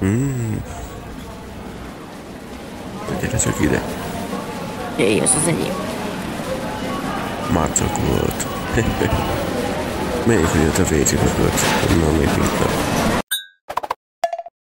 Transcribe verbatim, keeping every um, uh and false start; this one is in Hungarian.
Mm. Gyere csak ide. Jé, ez az enyém. Már csak volt. Melyik, hogy ott a vécsi volt? Na, még itt.